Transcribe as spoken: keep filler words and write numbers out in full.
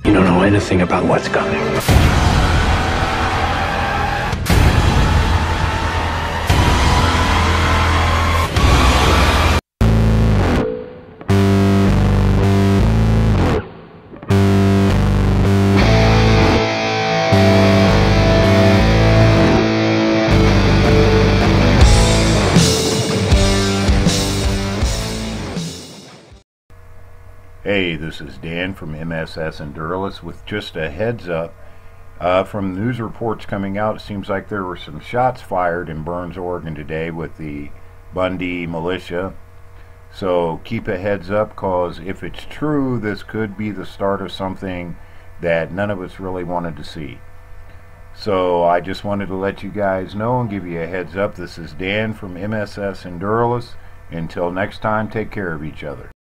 You don't know anything about what's coming. Hey, this is Dan from M S S and S E R E with just a heads up. Uh, from news reports coming out, it seems like there were some shots fired in Burns, Oregon today with the Bundy militia. So keep a heads up, cause if it's true, this could be the start of something that none of us really wanted to see. So I just wanted to let you guys know and give you a heads up. This is Dan from M S S and S E R E. Until next time, take care of each other.